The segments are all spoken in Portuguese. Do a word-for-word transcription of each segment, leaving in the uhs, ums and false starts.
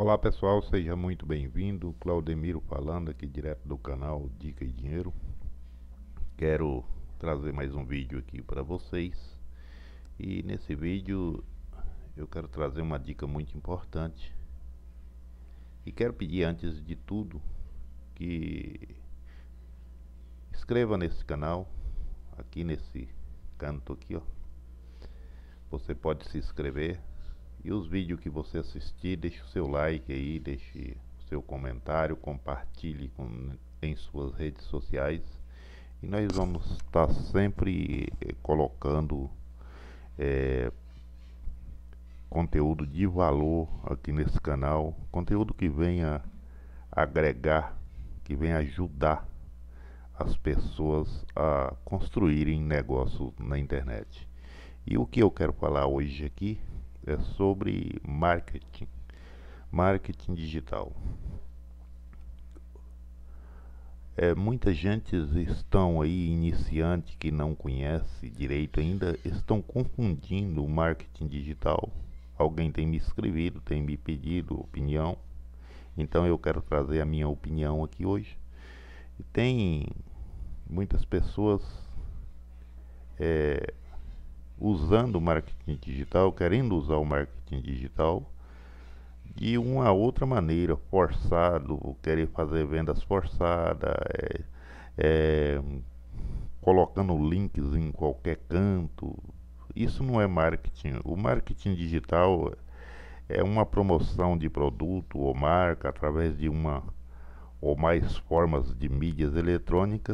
Olá pessoal, seja muito bem-vindo. Claudemiro falando aqui direto do canal Dica e Dinheiro. Quero trazer mais um vídeo aqui para vocês. E nesse vídeo eu quero trazer uma dica muito importante. E quero pedir antes de tudo que inscreva nesse canal, aqui nesse canto aqui, ó. Você pode se inscrever. E os vídeos que você assistir, deixe o seu like aí, deixe o seu comentário, compartilhe com, em suas redes sociais. E nós vamos estar sempre eh, colocando é, conteúdo de valor aqui nesse canal. Conteúdo que venha agregar, que venha ajudar as pessoas a construírem negócios na internet. E o que eu quero falar hoje aqui é sobre marketing, marketing digital. É, muita gente estão aí, iniciante que não conhece direito ainda, estão confundindo o marketing digital. Alguém tem me escrevido, tem me pedido opinião, então eu quero trazer a minha opinião aqui hoje. E tem muitas pessoas é, usando o marketing digital, querendo usar o marketing digital de uma outra maneira, forçado, querer fazer vendas forçadas, é, é, colocando links em qualquer canto. Isso não é marketing. O marketing digital é uma promoção de produto ou marca através de uma ou mais formas de mídias eletrônicas,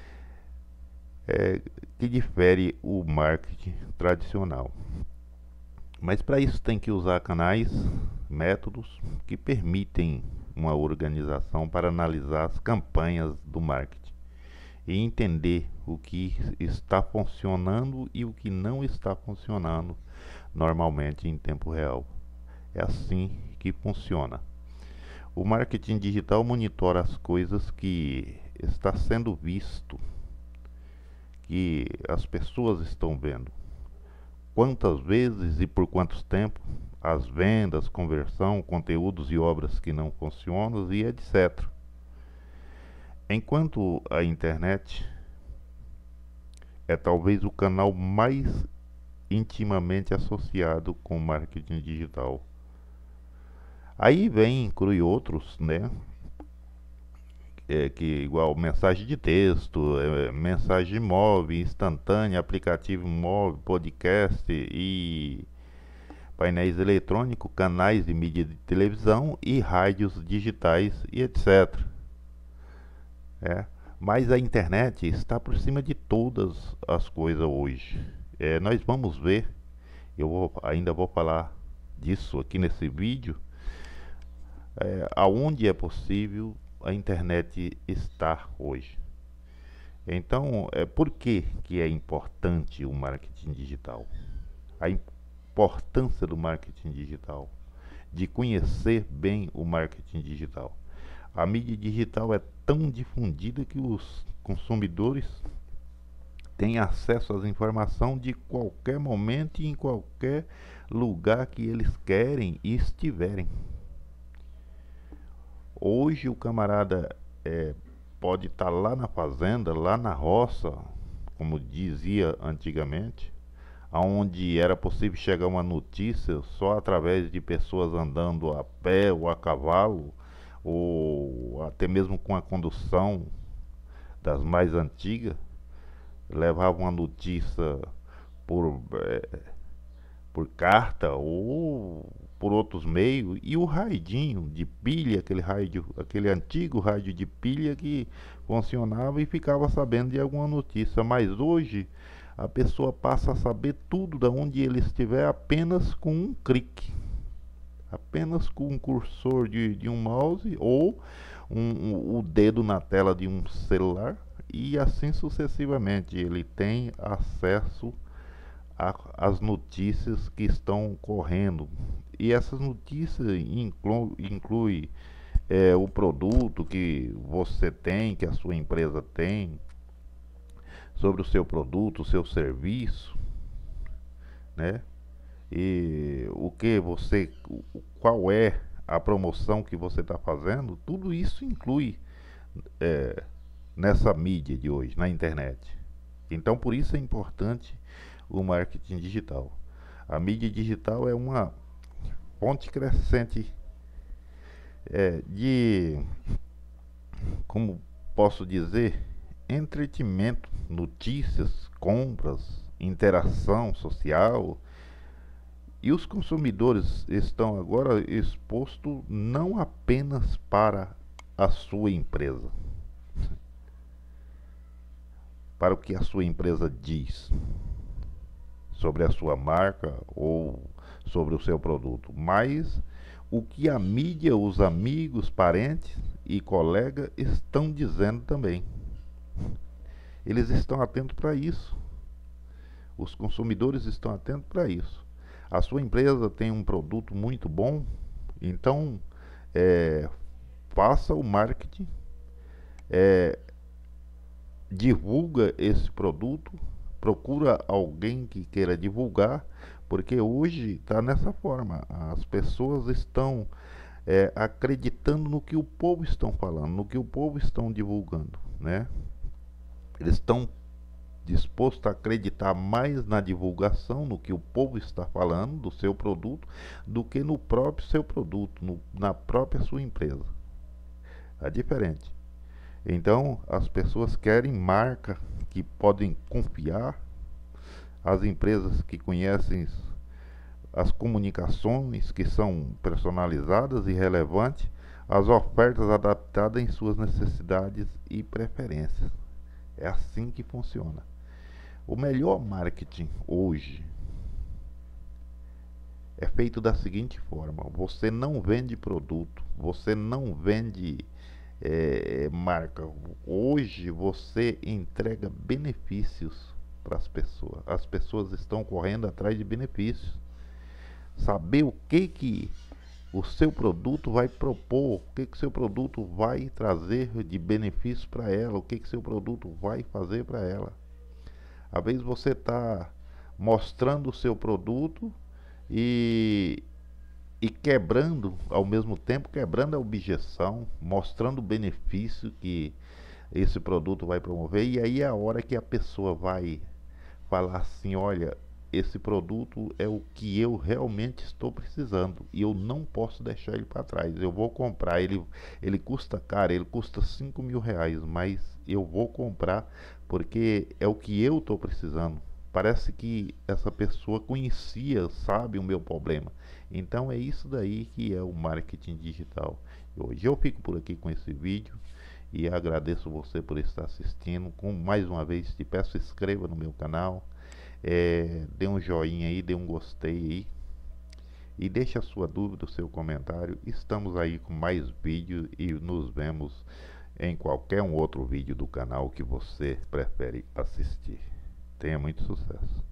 É, que difere o marketing tradicional. Mas para isso tem que usar canais, métodos que permitem uma organização para analisar as campanhas do marketing e entender o que está funcionando e o que não está funcionando normalmente em tempo real. É assim que funciona. O marketing digital monitora as coisas que está sendo visto, que as pessoas estão vendo, quantas vezes e por quantos tempo, as vendas, conversão, conteúdos e obras que não funcionam e etcétera. Enquanto a internet é talvez o canal mais intimamente associado com o marketing digital. Aí vem, inclui outros, né? É, que igual mensagem de texto, é, mensagem móvel, instantânea, aplicativo móvel, podcast e painéis eletrônicos, canais de mídia de televisão e rádios digitais e etcétera. É, mas a internet está por cima de todas as coisas hoje. É, nós vamos ver, eu vou, ainda vou falar disso aqui nesse vídeo, é, aonde é possível a internet está hoje. Então, é, por que, que é importante o marketing digital? A importância do marketing digital, de conhecer bem o marketing digital. A mídia digital é tão difundida que os consumidores têm acesso às informações de qualquer momento e em qualquer lugar que eles querem e estiverem. Hoje o camarada é, pode estar tá lá na fazenda, lá na roça, como dizia antigamente, onde era possível chegar uma notícia só através de pessoas andando a pé ou a cavalo, ou até mesmo com a condução das mais antigas, levavam uma notícia por, é, por carta ou por outros meios, e o radinho de pilha, aquele rádio, aquele antigo rádio de pilha que funcionava e ficava sabendo de alguma notícia. Mas hoje a pessoa passa a saber tudo de onde ele estiver apenas com um clique, apenas com um cursor de, de um mouse ou um, um, o dedo na tela de um celular, e assim sucessivamente ele tem acesso às notícias que estão correndo. E essas notícias inclu, inclui é, o produto que você tem, que a sua empresa tem, sobre o seu produto, o seu serviço, né? E o que você, qual é a promoção que você está fazendo, tudo isso inclui é, nessa mídia de hoje, na internet. Então, por isso é importante o marketing digital. A mídia digital é uma fonte crescente é, de, como posso dizer, entretenimento, notícias, compras, interação social. E os consumidores estão agora expostos não apenas para a sua empresa, para o que a sua empresa diz sobre a sua marca ou sobre o seu produto, mas o que a mídia, os amigos, parentes e colegas estão dizendo também. Eles estão atentos para isso. Os consumidores estão atentos para isso. A sua empresa tem um produto muito bom, então é, faça o marketing, é, divulga esse produto, procura alguém que queira divulgar, porque hoje está nessa forma. As pessoas estão é, acreditando no que o povo estão falando, no que o povo estão divulgando, né? Eles estão dispostos a acreditar mais na divulgação, no que o povo está falando do seu produto, do que no próprio seu produto, no, na própria sua empresa. É diferente. Então, as pessoas querem marca que podem confiar, as empresas que conhecem as comunicações que são personalizadas e relevantes, as ofertas adaptadas em suas necessidades e preferências. É assim que funciona. O melhor marketing hoje é feito da seguinte forma: você não vende produto, você não vende é, marca. Hoje você entrega benefícios para as pessoas. As pessoas estão correndo atrás de benefícios. Saber o que que o seu produto vai propor, o que que seu produto vai trazer de benefício para ela, o que que seu produto vai fazer para ela. Às vezes você está mostrando o seu produto e, e quebrando, ao mesmo tempo, quebrando a objeção, mostrando o benefício que esse produto vai promover, e aí é a hora que a pessoa vai falar assim: olha, esse produto é o que eu realmente estou precisando e eu não posso deixar ele para trás. Eu vou comprar, ele, ele custa caro, ele custa cinco mil reais, mas eu vou comprar porque é o que eu estou precisando. Parece que essa pessoa conhecia, sabe o meu problema. Então é isso daí que é o marketing digital. Hoje eu fico por aqui com esse vídeo e agradeço você por estar assistindo. Com mais uma vez te peço, inscreva no meu canal. É, dê um joinha aí, dê um gostei aí e deixe a sua dúvida, o seu comentário. Estamos aí com mais vídeos e nos vemos em qualquer um outro vídeo do canal que você prefere assistir. Tenha muito sucesso.